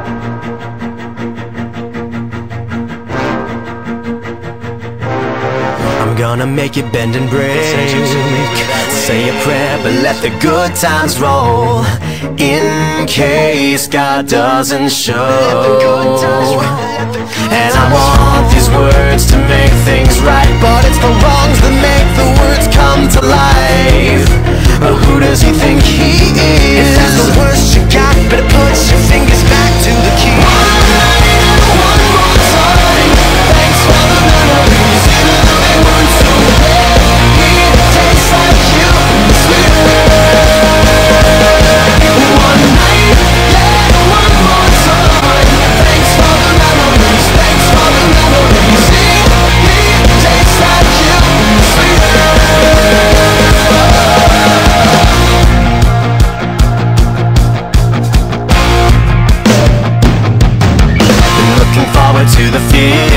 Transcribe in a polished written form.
I'm gonna make it bend and break. Say a prayer, but let the good times roll, in case God doesn't show. And I want these words to make things right, but it's the wrongs that make the words come to life. Who does he think he is? If that's the worst you got, better put your fingers back to the key. One night and one more time, thanks for the memories, even though they weren't so bad. It tastes like you, sweeter. One night, yeah, one more time, thanks for the memories, thanks for the memories. It tastes like you, sweeter. Looking forward to the future.